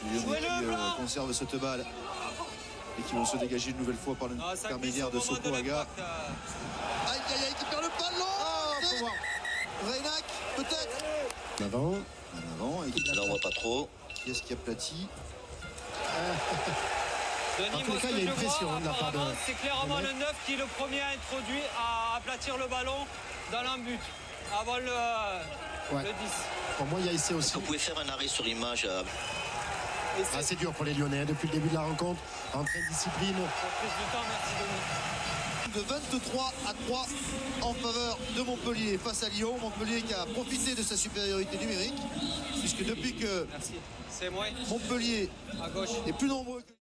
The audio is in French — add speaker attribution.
Speaker 1: Les Lyonnais qui conservent cette balle et qui vont se dégager une nouvelle fois par l'intermédiaire de Sokoaga. Aïe aïe aïe, qui perd le ballon. Reynac peut-être.
Speaker 2: En avant.
Speaker 1: Et qui
Speaker 3: là on voit pas trop.
Speaker 1: Qui est-ce qui aplatit?
Speaker 2: En tout cas, il y a une pression de la part de...
Speaker 4: C'est clairement le 9 qui est le premier à introduire, à aplatir le ballon dans l'embut, avant le 10.
Speaker 2: Pour moi, il y a essai aussi.
Speaker 3: Vous pouvez faire un arrêt sur image.
Speaker 2: C'est dur pour les Lyonnais depuis le début de la rencontre. En pleine discipline.
Speaker 4: Plus de temps, merci Denis.
Speaker 1: De 23-3 en faveur de Montpellier face à Lyon. Montpellier qui a profité de sa supériorité numérique, puisque depuis que
Speaker 4: Merci. C'est moi.
Speaker 1: Montpellier
Speaker 4: À gauche.
Speaker 1: est plus nombreux que...